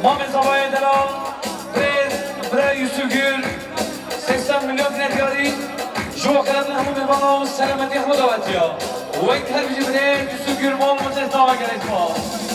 Muhammed Zavaya Delal, Bre Yusuf Gül, 80 milyon nedyari, Joker'ın hamı mehmanımız Selamet Yahmud Avatiya. Ve terbici Bre Yusuf Gül Muhammed'e dava gerekma.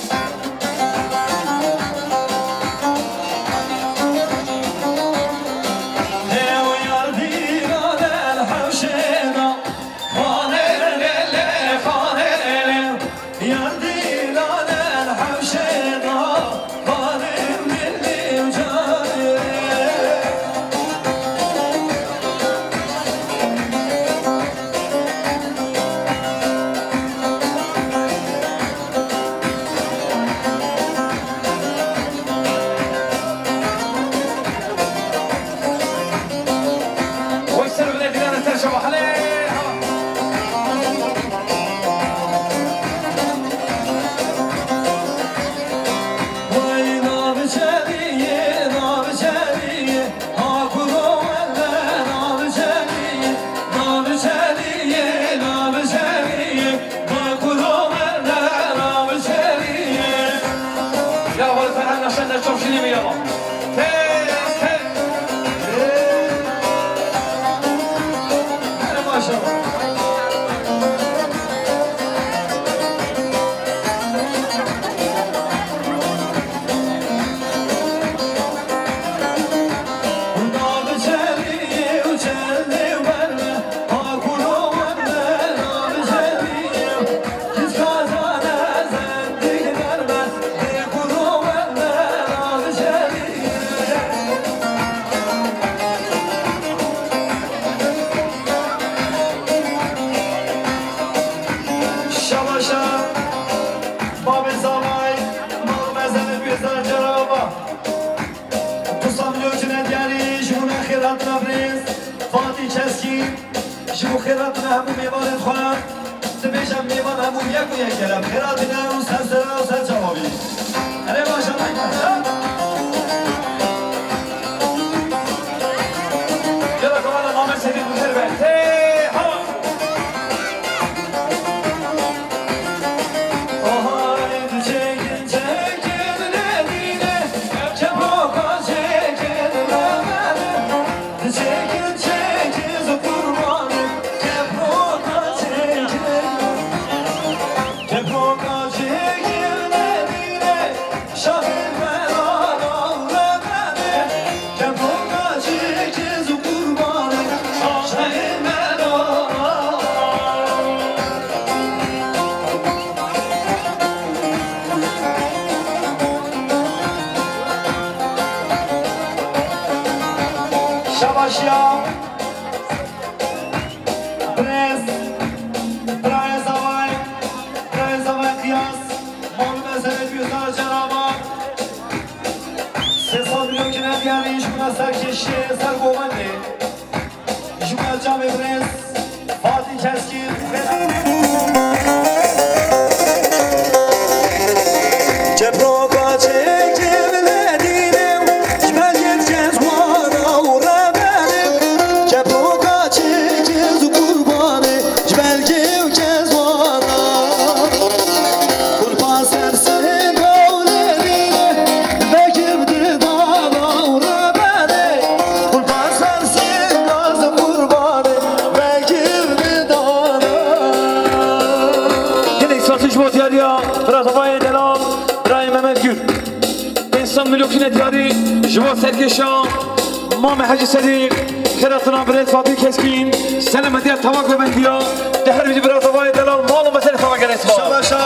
مام حاجی صدیق خیراتنا برای فاطی کسکین سلامتی تمام بندیا دهر بیج برای زوای دلال مال و مسئله تمام گرفت شباشا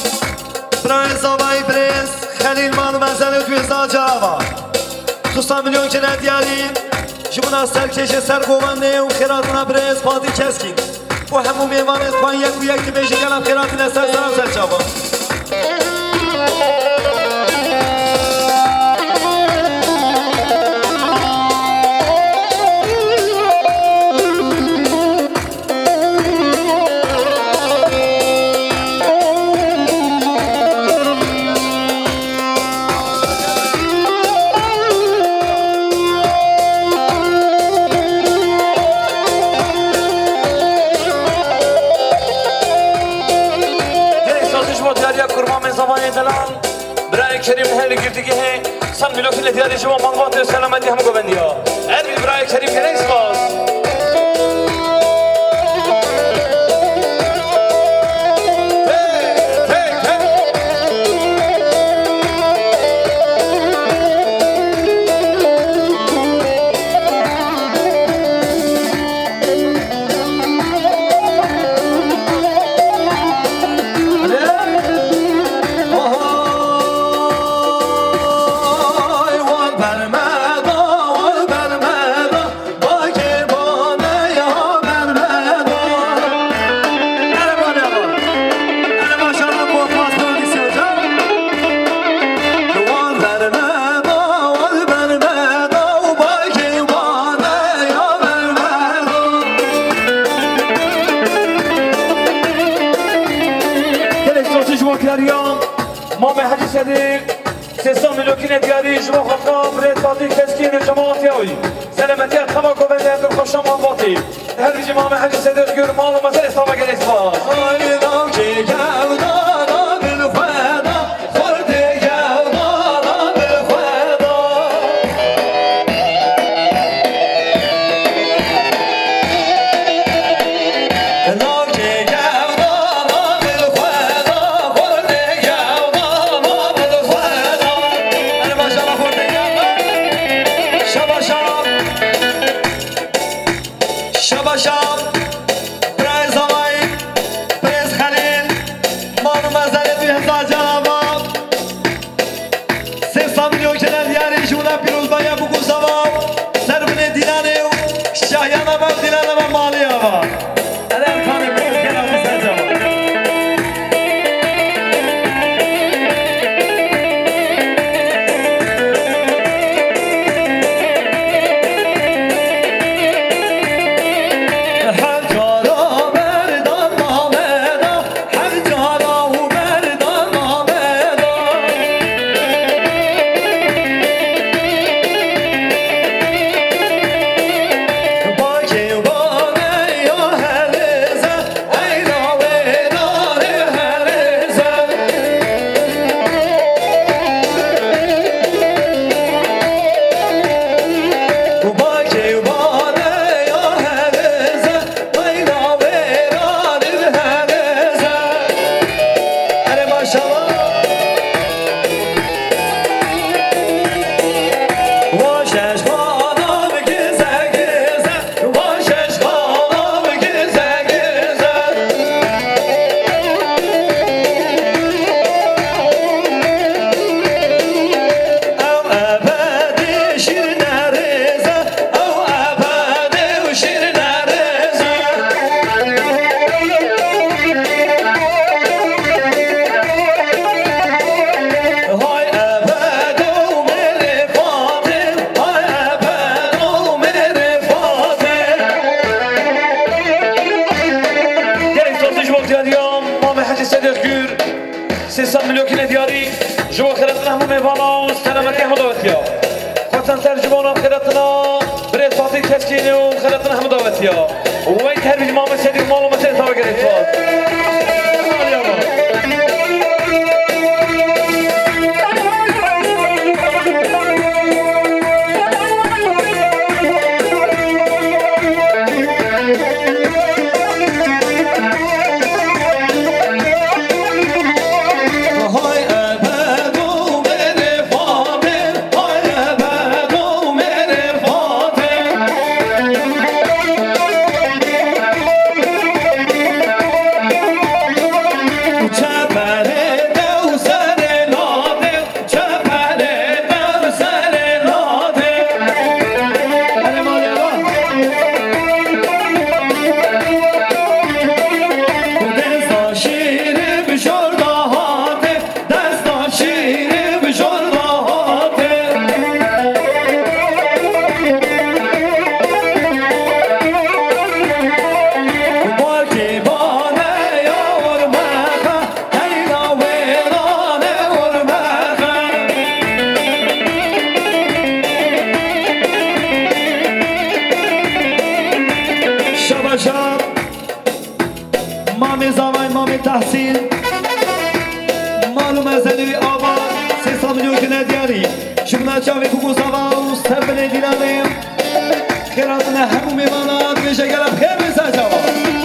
برای زوای برز خلیل مال و مسئله توی زاجاوا 200 میلیون که ندیالین جمعنا سرکش سرگوانده و خیراتنا برز فاطی کسکین و همون میوان اسپان یک و یک دیمیشی گلم خیراتنا سرسرم سرچاوا برای کریم هر گردگی ہے سن ملوک لدیاری شما منوات سلامتی هم گوبندیا اربی برای کریم گرنگ سپاس مام حاجی صدیق 300 ملوکین دیاری شما خطاب رید باطی کسکین جماعتی هایی سلامتی خما گوبنده اندر خوشم آباتی هر بیجی مام حاجی صدیق گیر مال و مسئل اسلام اگر اسفاش آلیدام که گودانا بالخوادا خورده گودانا بالخوادا نام که گودانا بالخوادا خورده شب برای زوای پرز خلیل مانو مزده 2000 جواب 300 میلیون کنر دیاری جونا پیروز بایا بگو زواب سربن دیلانه و شاهیانه و دیلانه و مالی آوا الان کانه بگو کنر بسر جواب تحصیل معلوم از دلی آباد میلیون که ندیاری شما چاوی کو گوزاوا و سر بنه دیلانیم خیراتنا همو میماند بشه گرم خیر بساجاوا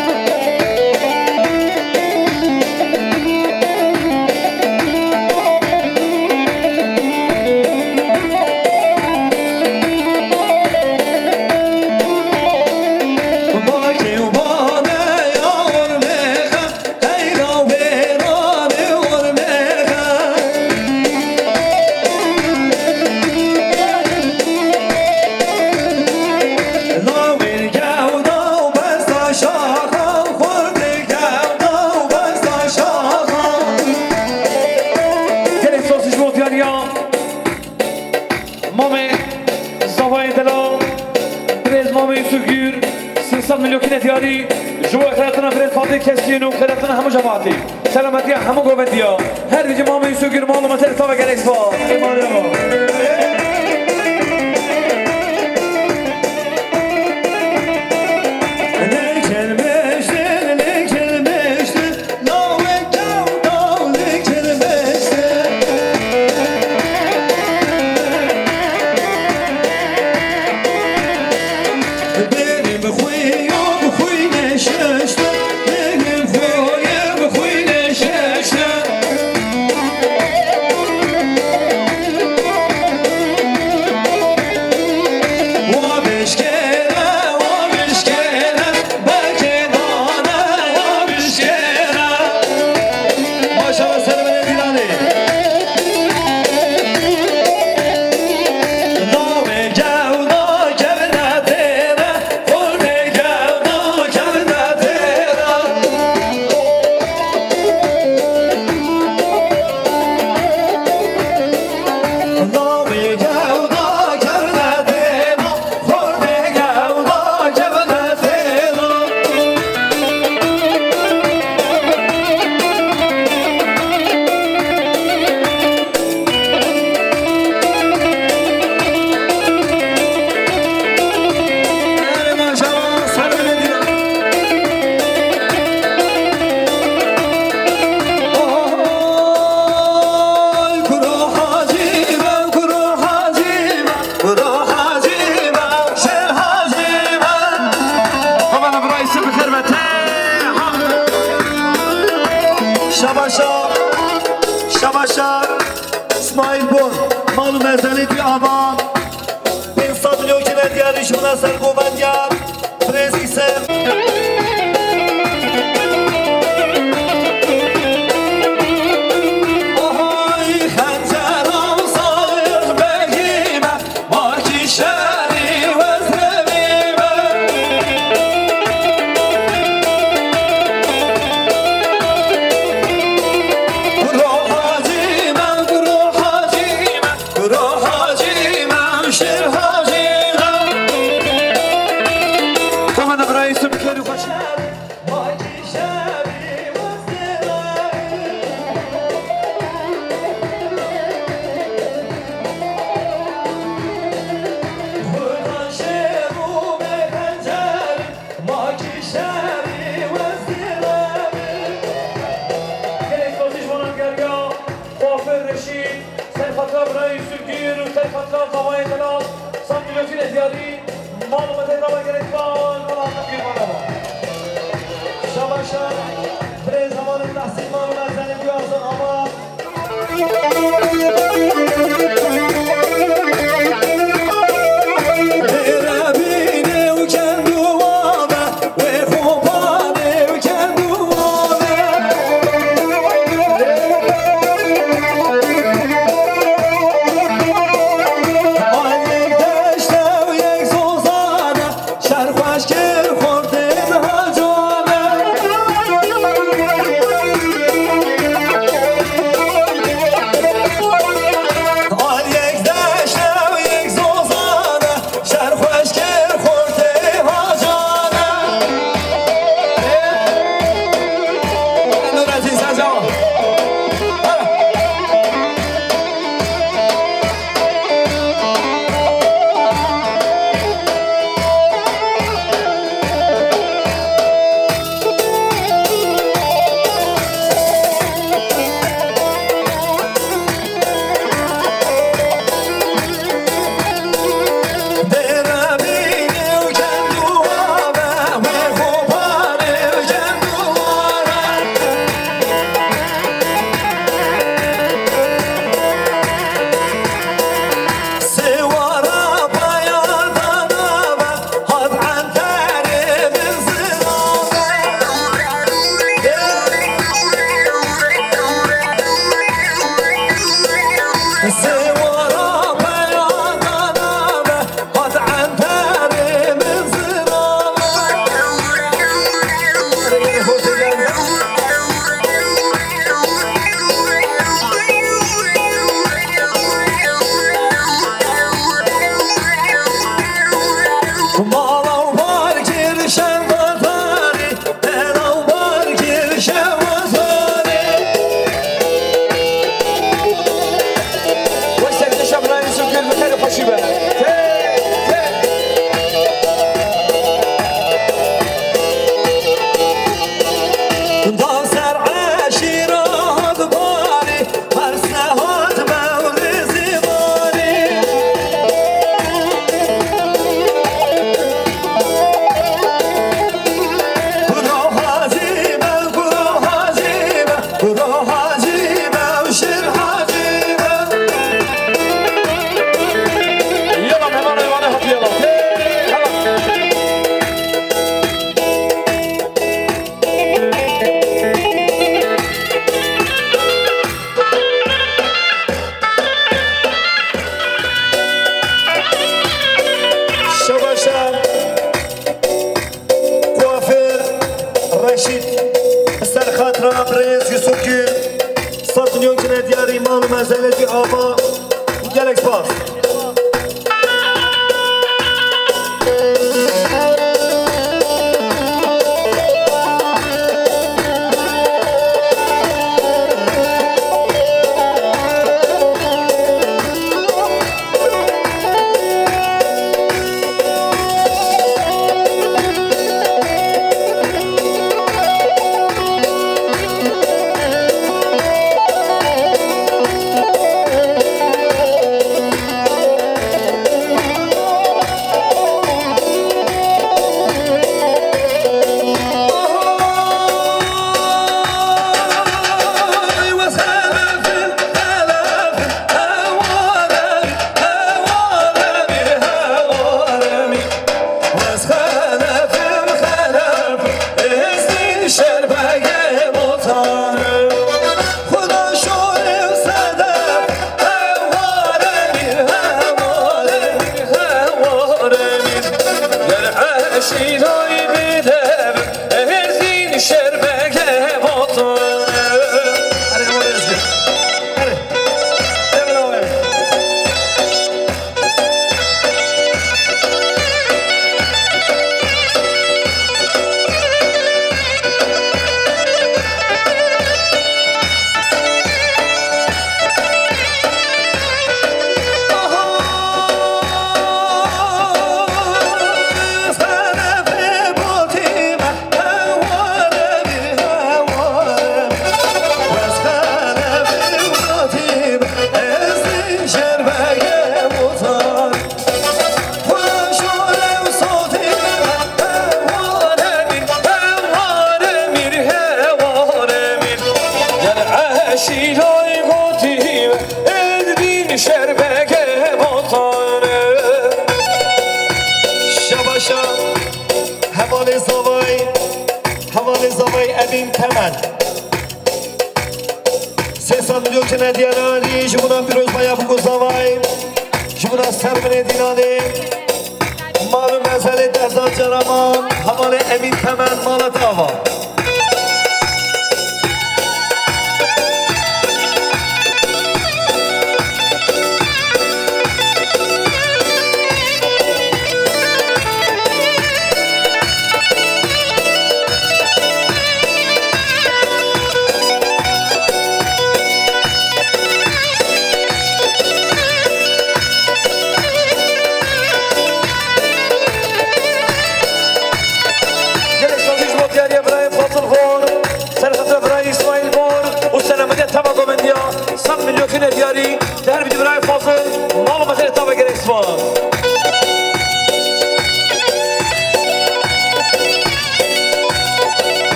مليون كده دياري جوا خيراتنا فريد فاضي كسينو خيراتنا همو جماعتي سلامتي همو قوبنديا هر بيجي مامي يسوقير مالو مثل طبق الاكسبا ايمان يابا شباشار اسماعیل بون مالو مزلی توی آبان 500 میلیون که ندیاری شما سرگوبندیار پرزیسم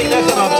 نه خراب